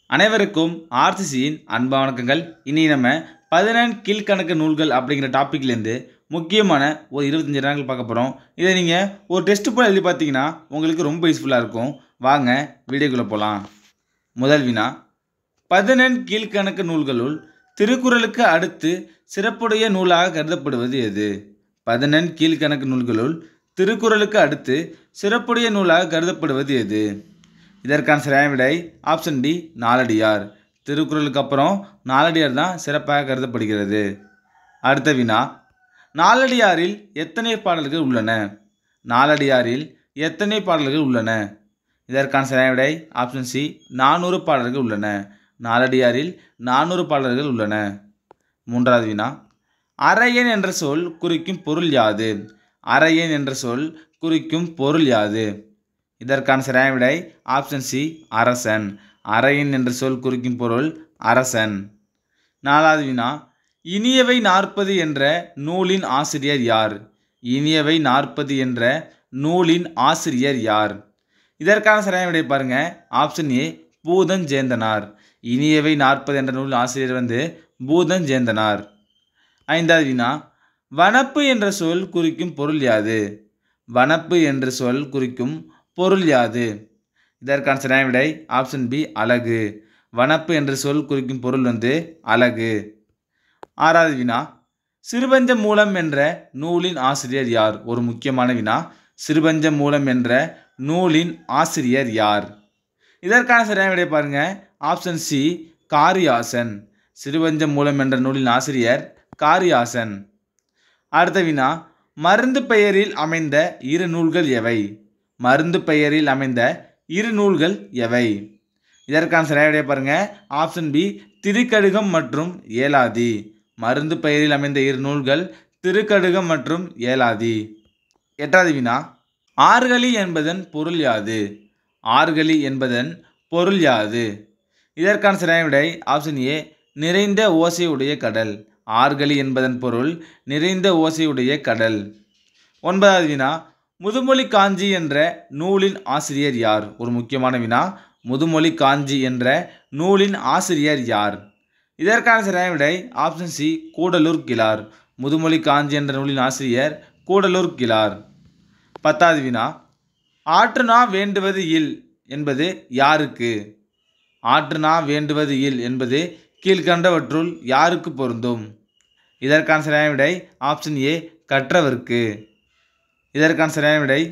அனைவருக்கும் ஆர்சிசியின் அன்பு வணக்கங்கள். இனி நம்ம 14 கீழ்கணக்கு நூல்கள் அப்படிங்கிற டாப்பிக்லேருந்து முக்கியமான ஒரு 25 நேரங்கள் பார்க்க போகிறோம். இதை நீங்கள் ஒரு டெஸ்ட் போல் எழுதி பார்த்தீங்கன்னா உங்களுக்கு ரொம்ப யூஸ்ஃபுல்லாக இருக்கும். வாங்க வீடியோக்குள்ளே போகலாம். முதல் வினா, 14 கீழ்கணக்கு நூல்களுள் திருக்குறளுக்கு அடுத்து சிறப்புடைய நூலாக கருதப்படுவது எது? 14 கீழ்கணக்கு நூல்களுள் திருக்குறளுக்கு அடுத்து சிறப்புடைய நூலாக கருதப்படுவது எது? இதற்கான சரியான விடை ஆப்ஷன் டி, நாலடியார். திருக்குறளுக்கு அப்புறம் நாலடியார் தான் சிறப்பாக கருதப்படுகிறது. அடுத்த வினா, நாலடியாரில் எத்தனை பாடல்கள் உள்ளன? நாலடியாரில் எத்தனை பாடல்கள் உள்ளன? இதற்கான சரியான விடை ஆப்ஷன் சி, 400 பாடல்கள் உள்ளன. நாலடியாரில் 400 பாடல்கள் உள்ளன. மூன்றாவது வினா, அரையன் என்ற சொல் குறிக்கும் பொருள் யாது? அரையன் என்ற சொல் குறிக்கும் பொருள் யாது? இதற்கான சரியான விடை ஆப்ஷன் சி, அரசன். அரையன் என்ற சொல் குறிக்கும் பொருள் அரசன். நாலாவது வினா, இனியவை 40 என்ற நூலின் ஆசிரியர் யார்? இனியவை 40 என்ற நூலின் ஆசிரியர் யார்? இதற்கான சரியான விடை பாருங்க, ஆப்ஷன் ஏ, பூதஞ்சேந்தனார். இனியவை 40 என்ற நூலின் ஆசிரியர் பூதஞ்சேந்தனார். ஐந்தாவது வினா, வனப்பு என்ற சொல் குறிக்கும் பொருள் யாது? வனப்பு என்ற சொல் குறிக்கும் பொருள் யாது? இதற்கான சரியான விடை ஆப்ஷன் பி, அழகு. வனப்பு என்ற சொல் குறிக்கும் பொருள் அழகு. ஆறாவது வினா, சிறுபஞ்ச மூலம் என்ற நூலின் ஆசிரியர் யார்? ஒரு முக்கியமான வினா. சிறுபஞ்ச மூலம் என்ற நூலின் ஆசிரியர் யார்? இதற்கான சரியான விடை பாருங்க, ஆப்ஷன் சி, காரியாசன். சிறுபஞ்ச மூலம் என்ற நூலின் ஆசிரியர் காரியாசன். அடுத்த வினா, மருந்து பெயரில் அமைந்த இரு நூல்கள் எவை? மருந்து பெயரில் அமைந்த இரு நூல்கள் எவை? இதற்கான சரியான விடை பாருங்க, ஆப்ஷன் பி, திருக்கடுகம் மற்றும் ஏலாதி. மருந்து பெயரில் அமைந்த இரு நூல்கள் திருக்கடுகம் மற்றும் ஏலாதி. எட்டாவது வினா, ஆர்கலி என்பதன் பொருள் யாது? ஆர்கலி என்பதன் பொருள் யாது? இதற்கான சரியான விடை ஆப்ஷன் ஏ, நிறைந்த ஓசையுடைய கடல். ஆர்கலி என்பதன் பொருள் நிறைந்த ஓசையுடைய கடல். ஒன்பதாவது வினா, முதுமொழி காஞ்சி என்ற நூலின் ஆசிரியர் யார்? ஒரு முக்கியமான வினா. முதுமொழி காஞ்சி என்ற நூலின் ஆசிரியர் யார்? இதற்கான சரியான விடை ஆப்ஷன் சி, கூடலூர் கிழார். முதுமொழி காஞ்சி என்ற நூலின் ஆசிரியர் கூடலூர் கிழார். பத்தாவது வினா, ஆற்றுநா வேண்டுவது இல் என்பது யாருக்கு? ஆற்றுநா வேண்டுவது இல் என்பது கீழ்கண்டவற்றுள் யாருக்கு பொருந்தும்? இதற்கான சரியான விடை ஆப்ஷன் ஏ, கற்றவர்க்கு. இதற்கான சரியான விடை.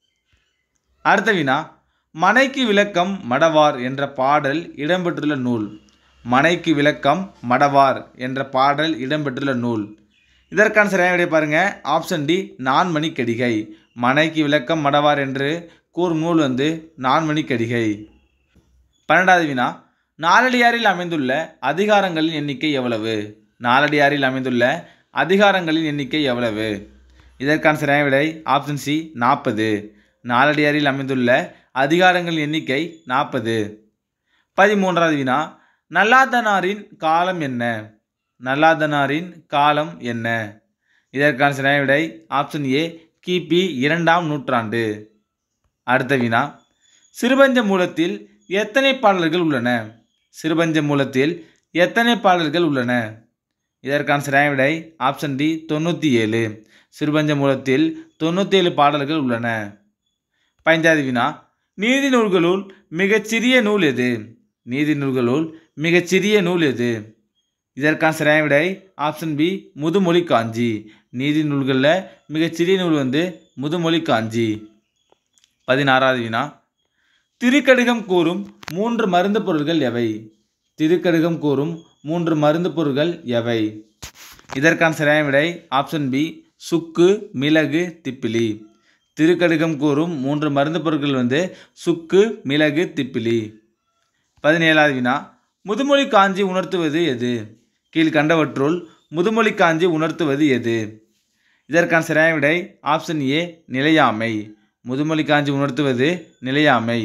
அடுத்த வினா, மனைக்கு விளக்கம் மடவார் என்ற பாடல் இடம்பெற்றுள்ள நூல். மனைக்கு விளக்கம் மடவார் என்ற பாடல் இடம்பெற்றுள்ள நூல். இதற்கான சரியான விடை பாருங்க, ஆப்ஷன் டி, நான்மணிக்கடிகை. மனைக்கு விளக்கம் மடவார் என்று கூறும் நூல் நான்மணிக்கடிகை. 12வது வினா, நாலடியாரில் அமைந்துள்ள அதிகாரங்களின் எண்ணிக்கை எவ்வளவு? நாலடியாரில் அமைந்துள்ள அதிகாரங்களின் எண்ணிக்கை எவ்வளவு? இதற்கான சரியான விடை ஆப்ஷன் சி, 40. நாலடியாரில் அமைந்துள்ள அதிகாரங்களின் எண்ணிக்கை 40. 13வது வினா, நல்லாதனாரின் காலம் என்ன? நல்லாதனாரின் காலம் என்ன? இதற்கான சரியான விடை ஆப்ஷன் ஏ, கிபி 2ஆம் நூற்றாண்டு. அடுத்த வினா, சிறுபஞ்ச மூலத்தில் எத்தனை பாடல்கள் உள்ளன? சிறுபஞ்ச மூலத்தில் எத்தனை பாடல்கள் உள்ளன? இதற்கான சரியான விடை ஆப்ஷன் டி, 97. சிறுபஞ்ச மூலத்தில் 97 பாடல்கள் உள்ளன. 15வது வினா, நீதி நூல்களுள் மிகச்சிறிய நூல் எது? நீதி நூல்களுள் மிகச்சிறிய நூல் எது? இதற்கான சரியான விடை ஆப்ஷன் பி, முதுமொழி காஞ்சி. நீதி நூல்களில் மிகச்சிறிய நூல் முதுமொழி காஞ்சி. 16வது வினா, திருக்கடுகம் கூறும் 3 மருந்து பொருள்கள் எவை? திருக்கடுகம் கூறும் 3 மருந்து பொருள்கள் எவை? இதற்கான சரியான விடை ஆப்ஷன் பி, சுக்கு, மிளகு, திப்பிலி. திருக்கடுகம் கூறும் 3 மருந்து பொருட்கள் சுக்கு, மிளகு, திப்பிலி. 17வது வினா, முதுமொழி காஞ்சி உணர்த்துவது எது? கீழ்கண்டவற்றுள் முதுமொழி காஞ்சி உணர்த்துவது எது? இதற்கான சரியான விடை ஆப்ஷன் ஏ, நிலையாமை. முதுமொழி காஞ்சி உணர்த்துவது நிலையாமை.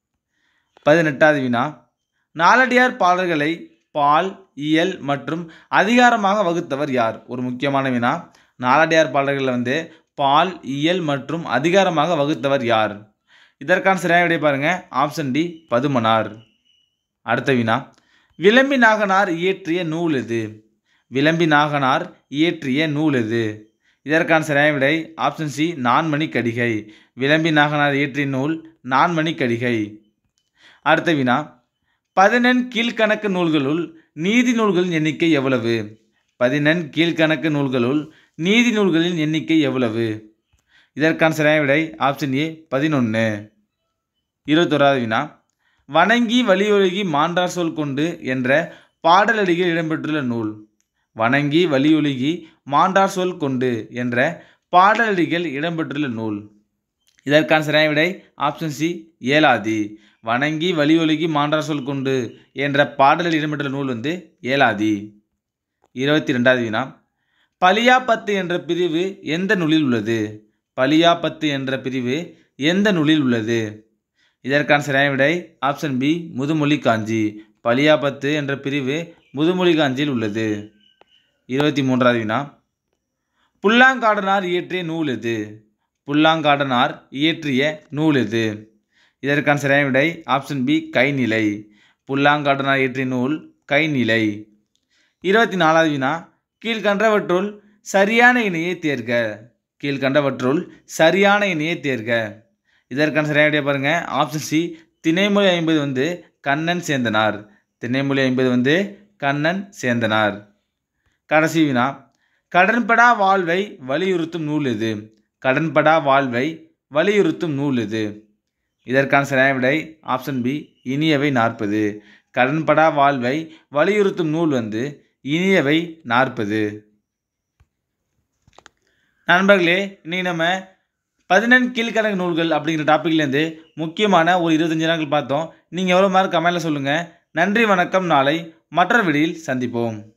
18வது வினா, நாலடியார் பாடல்களை பால், இயல் மற்றும் அதிகாரமாக வகுத்தவர் யார்? ஒரு முக்கியமான வினா. நாலடியார் பாடல்களில் பால், இயல் மற்றும் அதிகாரமாக வகுத்தவர் யார்? இதற்கான சரியான விடை பாருங்க, ஆப்ஷன் டி, பதுமனார். அடுத்த வினா, விளம்பி நாகனார் இயற்றிய நூல் எது? விளம்பி நாகனார் இயற்றிய நூல் எது? இதற்கான சரியான விடை ஆப்ஷன் சி, நான்மணி கடிகை. விளம்பி நாகனார் இயற்றிய நூல் நான்மணி கடிகை. அடுத்த வினா, 14 கீழ்கணக்கு நூல்களுள் நீதி நூல்களின் எண்ணிக்கை எவ்வளவு? 14 கீழ்கணக்கு நூல்களுள் நீதி நூல்களின் எண்ணிக்கை எவ்வளவு? இதற்கான சரியான விடை ஆப்ஷன் ஏ, 11. 21வது வினா, வணங்கி வலியொழுகி மாண்டார் சொல் கொண்டு என்ற பாடலடியில் இடம்பெற்றுள்ள நூல். வணங்கி வலியொழுகி மாண்டார் சொல் கொண்டு என்ற பாடலடிகள் இடம்பெற்றுள்ள நூல். இதற்கான சரியான விடை ஆப்ஷன் சி, ஏலாதி. வணங்கி வலியொழுகி மாண்டார் சொல் கொண்டு என்ற பாடலில் இடம்பெற்றுள்ள நூல் ஏலாதி. 22வது வினா, பலியாபத்து என்ற பிரிவு எந்த நூலில் உள்ளது? பலியாபத்து என்ற பிரிவு எந்த நூலில் உள்ளது? இதற்கான சரியான விடை ஆப்ஷன் பி, முதுமொழி காஞ்சி. பலியாபத்து என்ற பிரிவு முதுமொழி காஞ்சியில் உள்ளது. 23வது வினா, புல்லாங்காடனார் இயற்றிய நூல் எது? புல்லாங்காடனார் இயற்றிய நூல் எது? இதற்கான சரியான விடை ஆப்ஷன் பி, கைநிலை. புல்லாங்காடனார் இயற்றிய நூல் கைநிலை. 24வது வினா, கீழ்கண்டவற்றுள் சரியான இணையை தேர்க. கீழ்கண்டவற்றுள் சரியான இணையை தேர்க. இதற்கான சரியான விடை பாருங்க, ஆப்ஷன் சி, திணைமொழி 50 கண்ணன் சேந்தனார். திணைமொழி 50 கண்ணன் சேந்தனார். கடைசி வினா, கடன்படா வாழ்வை வலியுறுத்தும் நூல் எது? கடன்படா வாழ்வை வலியுறுத்தும் நூல் எது? இதற்கான சரியான விடை ஆப்ஷன் பி, இனியவை 40. கடன்படா வாழ்வை வலியுறுத்தும் நூல் இனியவை 40. நண்பர்களே, இன்னைக்கு நம்ம 14 கீழ்கணக்கு நூல்கள் அப்படிங்கிற டாப்பிக்லேருந்து முக்கியமான ஒரு 25 வினாக்கள் பார்த்தோம். நீங்கள் எவ்வளோ மார்க் கமெண்ட்டில் சொல்லுங்கள். நன்றி, வணக்கம். நாளை மற்றொரு வீடியோவில் சந்திப்போம்.